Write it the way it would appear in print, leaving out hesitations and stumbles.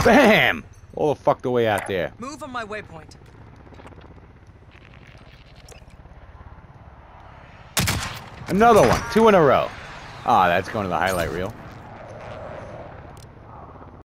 Bam! All the fucked away out there. Move on my waypoint. Another one. 2 in a row. Ah, that's going to the highlight reel.